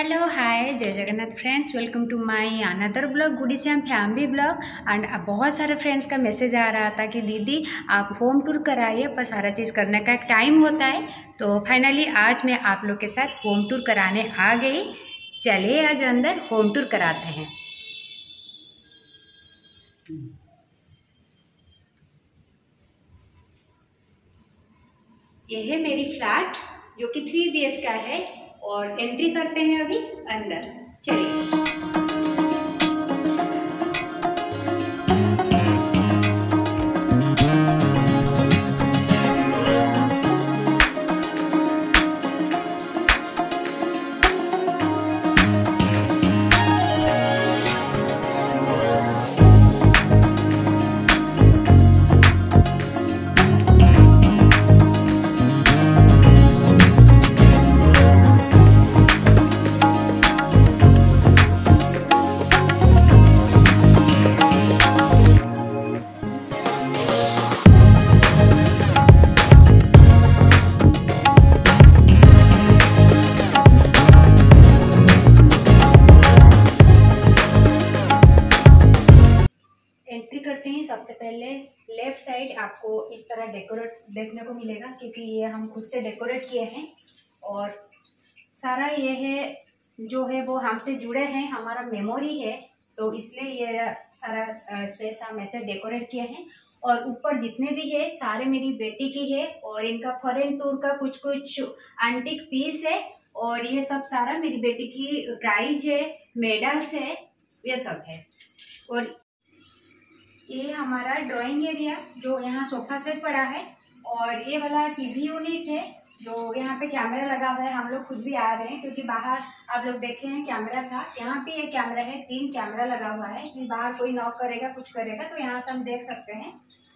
Hello hi Jai Jagannath friends, welcome to my another blog Gudi Shyam family blog. And बहुत सारे friends का message आ रहा था कि दीदी आप होम टूर कराइए, पर सारा चीज़ करने का एक टाइम होता है। तो फाइनली आज मैं आप लोग के साथ होम टूर कराने आ गई। चलिए आज अंदर होम टूर कराते हैं। ये है मेरी फ्लैट जो कि 3 BH का है और एंट्री करते हैं अभी अंदर। चलिए। एंट्री करते हैं सबसे पहले लेफ्ट साइड आपको इस तरह डेकोरेट देखने को मिलेगा, क्योंकि ये हम खुद से डेकोरेट किए हैं और सारा ये है जो है वो हमसे जुड़े हैं, हमारा मेमोरी है, तो इसलिए ये सारा स्पेस हम ऐसे डेकोरेट किए हैं। और ऊपर जितने भी है सारे मेरी बेटी की है और इनका फॉरेन टूर का कुछ कुछ एंटीक पीस है और ये सब सारा मेरी बेटी की प्राइज है, मेडल्स है, ये सब है। और ये हमारा ड्राइंग एरिया जो यहाँ सोफा सेट पड़ा है और ये वाला टीवी यूनिट है जो यहाँ पे कैमरा लगा हुआ है। हम लोग खुद भी आ रहे हैं क्योंकि बाहर आप लोग देखे हैं कैमरा था, यहाँ पे एक कैमरा है, 3 कैमरा लगा हुआ है कि बाहर कोई नॉक करेगा कुछ करेगा तो यहाँ से हम देख सकते हैं।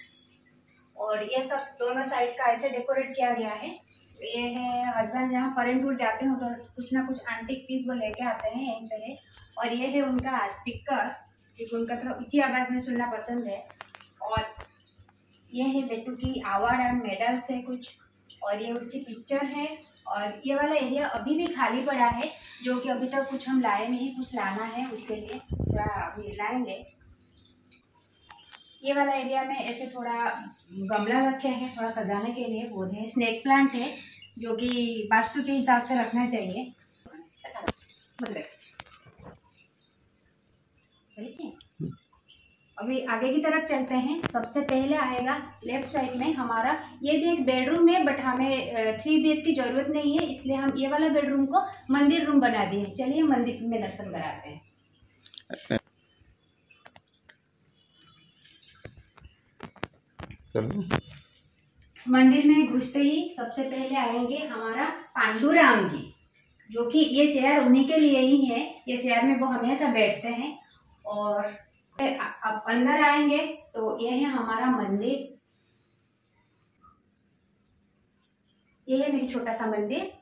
और ये सब दोनों साइड का ऐसे डेकोरेट किया गया है। ये है हस्बैंड जहाँ फॉरेन टूर जाते हैं तो कुछ ना कुछ एंटीक पीस वो लेके आते हैं यहीं पे है। और ये है उनका स्पीकर, क्योंकि उनका थोड़ा ऊंची आवाज़ में सुनना पसंद है। और ये है बेटू की अवार्ड एंड मेडल्स है कुछ, और ये उसकी पिक्चर है। और ये वाला एरिया अभी भी खाली पड़ा है जो कि अभी तक कुछ हम लाए नहीं, कुछ लाना है उसके लिए थोड़ा अभी लाएंगे। ये वाला एरिया में ऐसे थोड़ा गमला रखे हैं थोड़ा सजाने के लिए, वो है स्नेक प्लांट है जो कि वास्तु के हिसाब से रखना चाहिए। अच्छा मतलब अभी आगे की तरफ चलते हैं। सबसे पहले आएगा लेफ्ट साइड में हमारा, ये भी एक बेडरूम है बट हमें 3 BH की जरूरत नहीं है, इसलिए हम ये वाला बेडरूम को मंदिर रूम बना दिए। चलिए मंदिर में दर्शन कराते हैं। मंदिर में घुसते ही सबसे पहले आएंगे हमारा पांडुराम जी, जो कि ये चेयर उन्हीं के लिए ही है, ये चेयर में वो हमेशा बैठते हैं। और अब अंदर आएंगे तो ये है हमारा मंदिर, ये है मेरी छोटा सा मंदिर।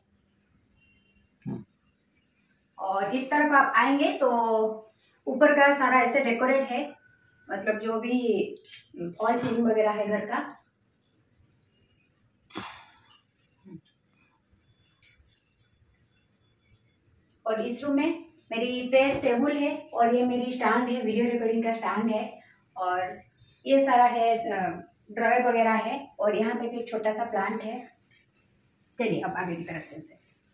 और इस तरफ आप आएंगे तो ऊपर का सारा ऐसे डेकोरेट है, मतलब जो भी फॉल सीलिंग वगैरह है घर का। और इस रूम में मेरी प्रेस टेबल है और ये मेरी स्टैंड है, वीडियो रिकॉर्डिंग का स्टैंड है। और ये सारा है ड्रॉयर वगैरह है और यहाँ पे भी एक छोटा सा प्लांट है। चलिए अब आगे की तरफ चलते हैं।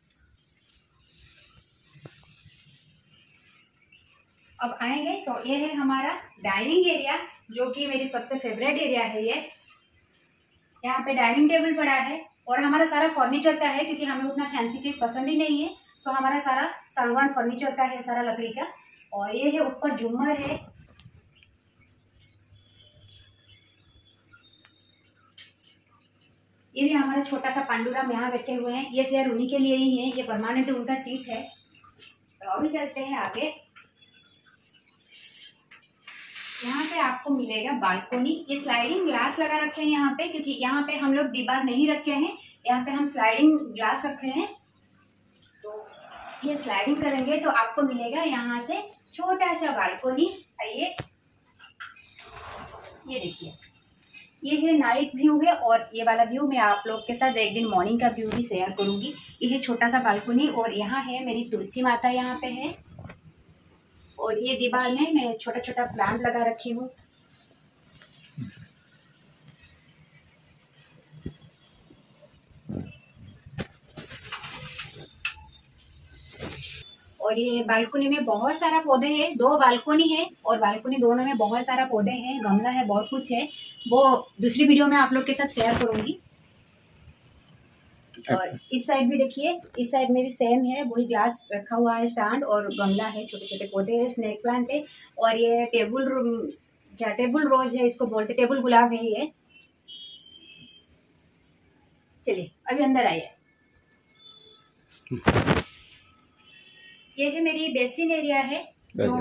अब आएंगे तो ये है हमारा डाइनिंग एरिया जो कि मेरी सबसे फेवरेट एरिया है। ये यहाँ पे डाइनिंग टेबल पड़ा है और हमारा सारा फर्नीचर का है, क्योंकि हमें उतना फैंसी चीज़ पसंद ही नहीं है, तो हमारा सारा सागवान फर्नीचर का है, सारा लकड़ी का। और ये है ऊपर झूमर है। ये भी हमारा छोटा सा पांडुराम यहाँ बैठे हुए हैं, ये चेयर उन्हीं के लिए ही है, ये परमानेंट उनका सीट है। तो अभी चलते हैं आगे। यहाँ पे आपको मिलेगा बालकोनी, ये स्लाइडिंग ग्लास लगा रखे हैं यहाँ पे, क्योंकि यहाँ पे हम लोग दीवार नहीं रखे हैं, यहाँ पे हम स्लाइडिंग ग्लास रखे हैं। तो ये स्लाइडिंग करेंगे तो आपको मिलेगा यहाँ से छोटा सा बालकोनी। आइए ये देखिए, ये है नाइट व्यू है, और ये वाला व्यू मैं आप लोग के साथ एक दिन मॉर्निंग का व्यू भी शेयर करूंगी। ये है छोटा सा बालकनी, और यहाँ है मेरी तुलसी माता यहाँ पे है, और ये दीवार में मैं छोटा छोटा प्लांट लगा रखी हूँ। और ये बालकनी में बहुत सारा पौधे हैं, 2 बालकनी है, और बालकनी दोनों में बहुत सारा पौधे हैं, गमला है, बहुत कुछ है। वो दूसरी वीडियो में आप लोग के साथ शेयर करूंगी। और इस साइड भी देखिए, इस साइड में भी सेम है, वही ग्लास रखा हुआ है स्टैंड, और गमला है, छोटे छोटे पौधे हैं, स्नेक प्लांट है। और ये टेबल रोज है, इसको बोलते टेबल गुलाब है ये। चलिए अभी अंदर आइए। ये है मेरी बेसिन एरिया है, जो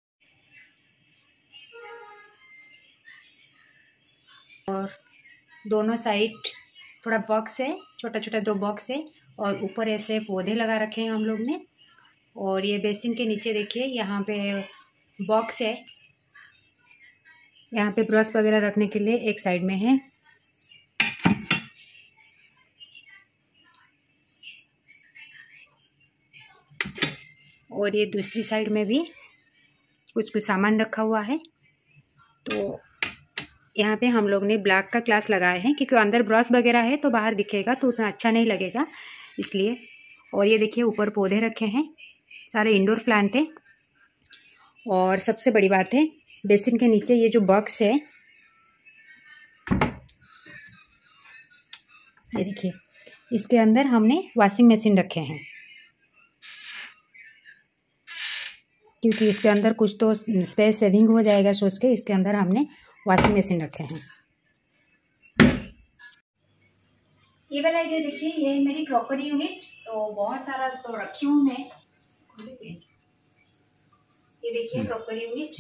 और दोनों साइड थोड़ा बॉक्स है, छोटा छोटा 2 बॉक्स है, और ऊपर ऐसे पौधे लगा रखे हैं हम लोग ने। और ये बेसिन के नीचे देखिए, यहाँ पे बॉक्स है, यहाँ पे ब्रश वगैरह रखने के लिए एक साइड में है। और ये दूसरी साइड में भी कुछ कुछ सामान रखा हुआ है। तो यहाँ पे हम लोग ने ब्लैक का ग्लास लगाए हैं, क्योंकि अंदर ब्रश वगैरह है तो बाहर दिखेगा तो उतना अच्छा नहीं लगेगा, इसलिए। और ये देखिए ऊपर पौधे रखे हैं, सारे इंडोर प्लांट हैं। और सबसे बड़ी बात है, बेसिन के नीचे ये जो बॉक्स है, ये देखिए, इसके अंदर हमने वॉशिंग मशीन रखे हैं, क्योंकि इसके अंदर कुछ तो स्पेस सेविंग हो जाएगा सोच के इसके अंदर हमने वॉशिंग मशीन रखे हैं। ये वाला ये देखिए, ये मेरी क्रॉकरी यूनिट, तो बहुत सारा तो रखी हूँ मैं। ये देखिए क्रॉकरी यूनिट,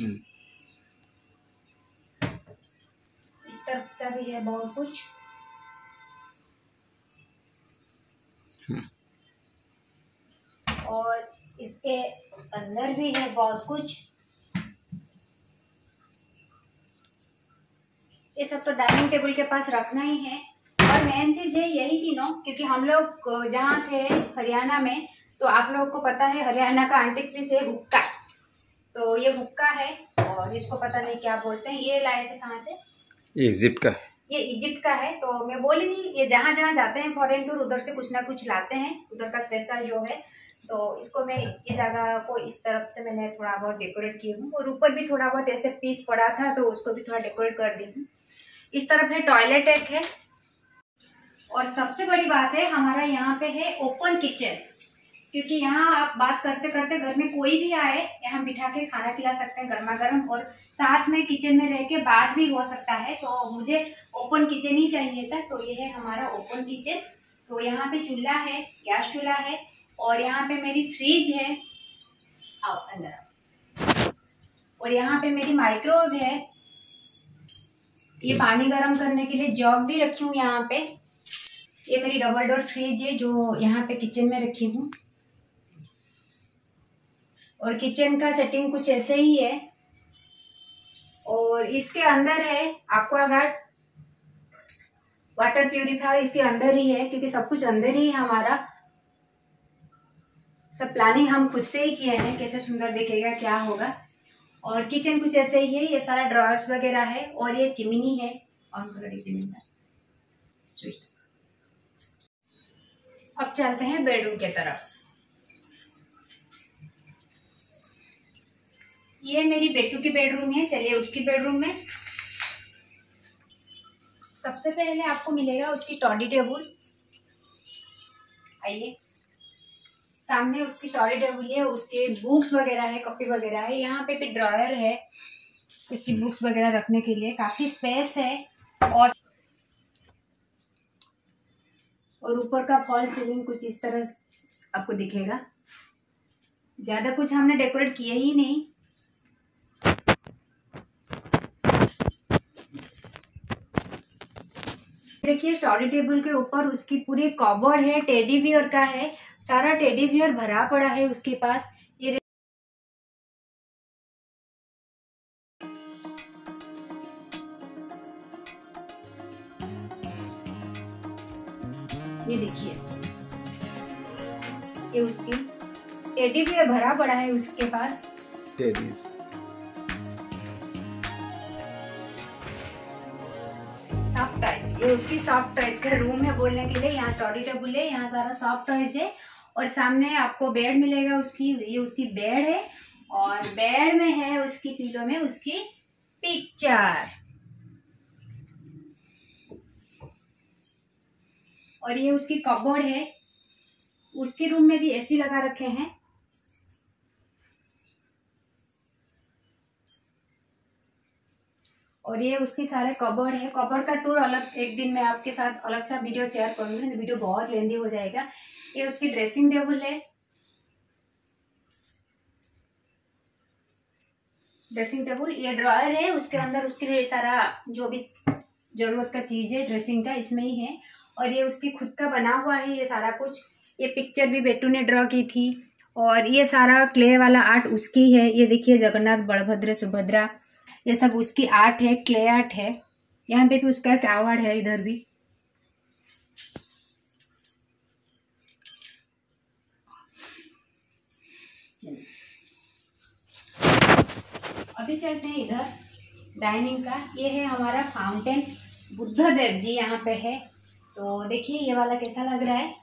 इस तरफ का भी है बहुत कुछ। और इसके अंदर भी है बहुत कुछ। ये सब तो डाइनिंग टेबल के पास रखना ही है। और मेन चीज है यही तीनों, क्योंकि हम लोग जहाँ थे हरियाणा में, तो आप लोगों को पता है हरियाणा का आंटिक से हुक्का, तो ये हुक्का है, और इसको पता नहीं क्या बोलते हैं। ये लाए थे कहाँ से? ये इजिप्ट का है। ये इजिप्ट का है। तो मैं बोली थी, ये जहाँ जहाँ जाते हैं फॉरेन टूर, उधर से कुछ ना कुछ लाते हैं, उधर का स्पेशल जो है। तो इसको मैं ये जगह को इस तरफ से मैंने थोड़ा बहुत डेकोरेट की हूँ, और ऊपर भी थोड़ा बहुत ऐसे पीस पड़ा था तो उसको भी थोड़ा डेकोरेट कर दी हूँ। इस तरफ है टॉयलेट एक है, और सबसे बड़ी बात है हमारा यहाँ पे है ओपन किचन, क्योंकि यहाँ आप बात करते करते घर में कोई भी आए, यहाँ बिठा के खाना खिला सकते हैं गर्मा गर्म, और साथ में किचन में रह के बात भी हो सकता है। तो मुझे ओपन किचन ही चाहिए था, तो ये है हमारा ओपन किचन। तो यहाँ पे चूल्हा है, गैस चूल्हा है, और यहाँ पे मेरी फ्रिज है, आओ अंदर आओ। और यहाँ पे मेरी माइक्रोवेव है, ये पानी गर्म करने के लिए जग भी रखी हूँ यहाँ पे। ये मेरी डबल डोर फ्रिज है जो यहाँ पे किचन में रखी हूँ। और किचन का सेटिंग कुछ ऐसे ही है। और इसके अंदर है एक्वागार्ड वाटर प्यूरिफायर, इसके अंदर ही है, क्योंकि सब कुछ अंदर ही है हमारा। सब प्लानिंग हम खुद से ही किए हैं, कैसे सुंदर दिखेगा क्या होगा। और किचन कुछ ऐसे ही है, ये सारा ड्रॉर्स वगैरह है। और ये चिमनी है, ऑन करो चिमनी का स्विच। अब चलते हैं बेडरूम के तरफ। ये मेरी बेटू की बेडरूम है, चलिए उसकी बेडरूम में। सबसे पहले आपको मिलेगा उसकी स्टडी टेबल, आइए सामने उसकी स्टडी टेबल है, उसके बुक्स वगैरह है, कॉपी वगैरह है। यहाँ पे भी ड्रॉयर है उसकी बुक्स वगैरह रखने के लिए, काफी स्पेस है। और ऊपर का फॉल सीलिंग कुछ इस तरह आपको दिखेगा, ज्यादा कुछ हमने डेकोरेट किया ही नहीं। देखिए स्टडी टेबल के ऊपर उसकी पूरी कबर्ड है, टेडी बियर का है, सारा टेडी बियर भरा पड़ा है उसके पास। ये ये उसकी टेडी बियर भरा पड़ा है उसके पास। टेडीज सॉफ्ट टॉयज, ये उसकी सॉफ्ट टॉयज का रूम है बोलने के लिए। यहाँ स्टडी टेबल है, यहाँ सारा सॉफ्ट टॉयज है और सामने आपको बेड मिलेगा उसकी। ये उसकी बेड है और बेड में है उसकी पिलो में उसकी पिक्चर। और ये उसकी कपबोर्ड है। उसके रूम में भी एसी लगा रखे हैं। और ये उसकी सारे कबर्ड है। कबर्ड का टूर अलग एक दिन मैं आपके साथ अलग सा वीडियो शेयर करूंगी, तो वीडियो बहुत लेंदी हो जाएगा। ये उसकी ड्रेसिंग टेबल है। ड्रेसिंग टेबल, ये ड्रॉयर है, उसके अंदर उसके सारा जो भी जरूरत का चीज है ड्रेसिंग का इसमें ही है। और ये उसकी खुद का बना हुआ है ये सारा कुछ। ये पिक्चर भी बेटू ने ड्रॉ की थी। और ये सारा क्ले वाला आर्ट उसकी है। ये देखिए जगन्नाथ, बलभद्र, सुभद्रा, ये सब उसकी आर्ट है, क्ले आर्ट है। यहाँ पे भी उसका एक अवार्ड है इधर भी। अभी चलते हैं इधर डाइनिंग का। ये है हमारा फाउंटेन, बुद्ध देव जी यहाँ पे है। तो देखिए ये वाला कैसा लग रहा है।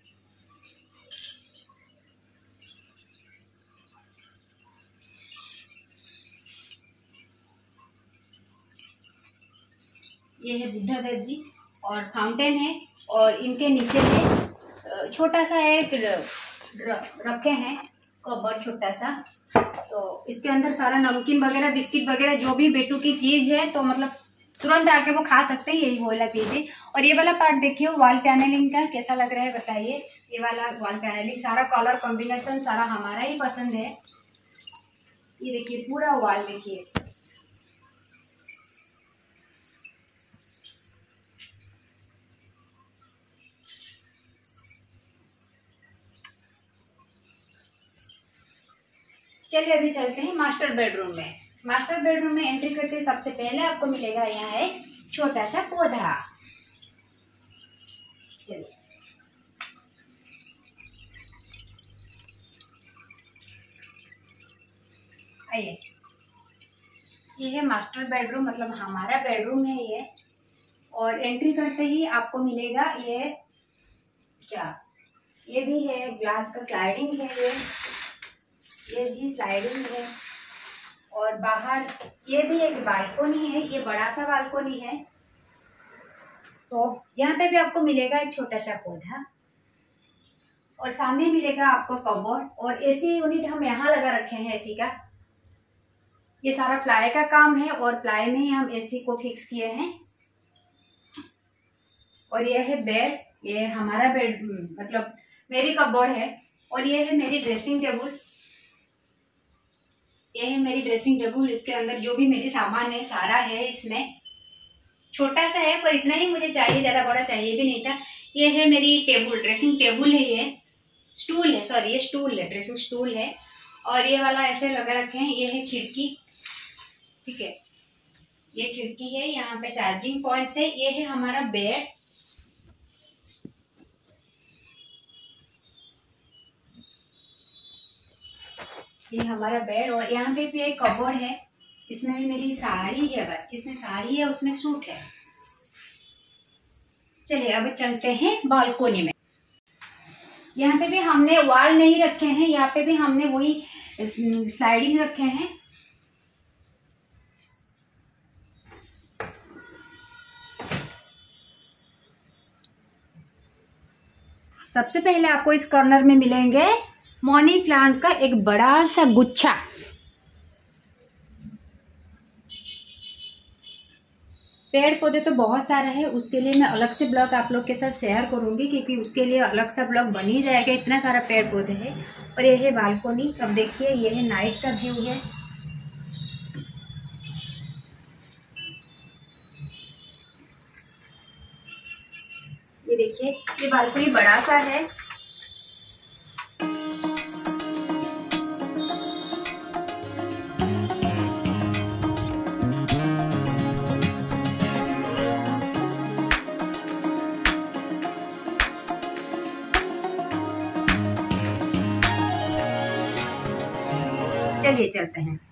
ये है बुद्ध देव जी और फाउंटेन है। और इनके नीचे में छोटा सा एक रखे हैं कबर्ड छोटा सा। तो इसके अंदर सारा नमकीन वगैरह, बिस्किट वगैरह जो भी बेटू की चीज है, तो मतलब तुरंत आके वो खा सकते हैं, यही बोला चीज है। और ये वाला पार्ट देखिए वॉल पैनलिंग का कैसा लग रहा है बताइए। ये वाला वॉल पैनलिंग सारा कलर कॉम्बिनेशन सारा हमारा ही पसंद है। ये देखिए पूरा वॉल देखिए। चलिए अभी चलते हैं मास्टर बेडरूम में। मास्टर बेडरूम में एंट्री करते सबसे पहले आपको मिलेगा यहाँ है छोटा सा पौधा। चलिए आइए, ये है मास्टर बेडरूम, मतलब हमारा बेडरूम है ये। और एंट्री करते ही आपको मिलेगा ये क्या, ये भी है ग्लास का स्लाइडिंग है, ये भी स्लाइडिंग है। और बाहर ये भी एक बालकोनी है, ये बड़ा सा बालकोनी है। तो यहाँ पे भी आपको मिलेगा एक छोटा सा पौधा और सामने मिलेगा आपको कबर्ड। और एसी यूनिट हम यहाँ लगा रखे हैं एसी का। ये सारा प्लाई का काम है और प्लाई में ही हम एसी को फिक्स किए हैं। और ये है बेड, ये हमारा बेड मतलब मेरी कबर्ड है। और ये है मेरी ड्रेसिंग टेबल, ये है मेरी ड्रेसिंग टेबल। इसके अंदर जो भी मेरी सामान है सारा है इसमें। छोटा सा है पर इतना ही मुझे चाहिए, ज्यादा बड़ा चाहिए भी नहीं था। ये है मेरी टेबल, ड्रेसिंग टेबल है, ये स्टूल है, सॉरी ये स्टूल है, ड्रेसिंग स्टूल है। और ये वाला ऐसे लगा रखे हैं। ये है खिड़की, ठीक है, ये खिड़की है, यहाँ पे चार्जिंग पॉइंट्स है। ये है हमारा बेड, ये हमारा बेड। और यहाँ पे भी एक कबर्ड है, इसमें भी मेरी साड़ी है, बस इसमें साड़ी है उसमें सूट है। चलिए अब चलते हैं बालकोनी में। यहाँ पे भी हमने वॉल नहीं रखे हैं, यहाँ पे भी हमने वही स्लाइडिंग रखे हैं। सबसे पहले आपको इस कॉर्नर में मिलेंगे मनी प्लांट का एक बड़ा सा गुच्छा। पेड़ पौधे तो बहुत सारे हैं, उसके लिए मैं अलग से ब्लॉग आप लोग के साथ शेयर करूंगी, क्योंकि उसके लिए अलग सा ब्लॉग बन ही जाएगा, इतना सारा पेड़ पौधे हैं। और ये है बालकोनी। अब देखिए ये है नाइट का व्यू है। ये देखिए ये बालकोनी बड़ा सा है। चलिए चलते हैं।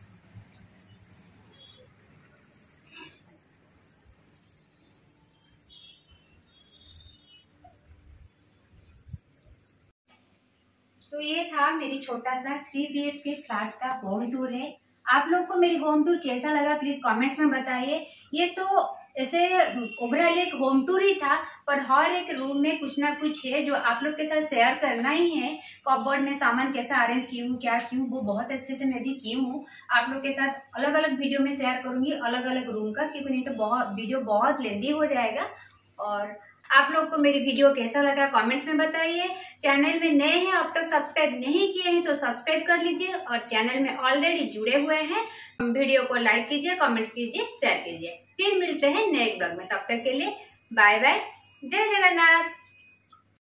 तो ये था मेरी छोटा सा 3 BHK फ्लैट का होम टूर है। आप लोग को मेरी होम टूर कैसा लगा प्लीज कमेंट्स में बताइए। ये तो ऐसे ओवरऑल एक होम टूर ही था, पर हर एक रूम में कुछ ना कुछ है जो आप लोग के साथ शेयर करना ही है। कपबोर्ड में सामान कैसा अरेंज की हूँ, क्या की हूँ, वो बहुत अच्छे से मैं भी की हूँ। आप लोग के साथ अलग अलग वीडियो में शेयर करूंगी अलग अलग रूम का, क्योंकि नहीं तो वीडियो बहुत लेंदी हो जाएगा। और आप लोग को मेरी वीडियो कैसा लगा कमेंट्स में बताइए। चैनल में नए हैं, अब तक सब्सक्राइब नहीं किए हैं तो सब्सक्राइब कर लीजिए, और चैनल में ऑलरेडी जुड़े हुए हैं वीडियो को लाइक कीजिए, कमेंट्स कीजिए, शेयर कीजिए। फिर मिलते हैं नए ब्लॉग में, तब तक के लिए बाय बाय, जय जगन्नाथ।